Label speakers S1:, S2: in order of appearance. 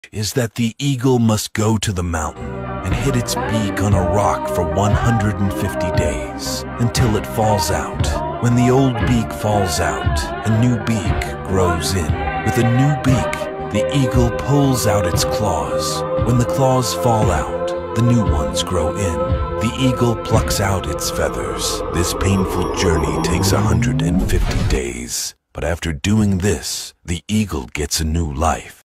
S1: is that the eagle must go to the mountain and hit its beak on a rock for 150 days until it falls out. When the old beak falls out, a new beak grows in. With a new beak, the eagle pulls out its claws. When the claws fall out, the new ones grow in. The eagle plucks out its feathers. This painful journey takes 150 days. But after doing this, the eagle gets a new life.